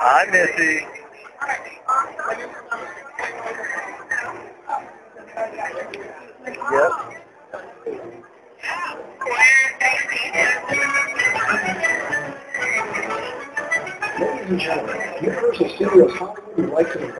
Hi, Missy. Yep. Ladies and gentlemen, Universal Studios Hollywood would like to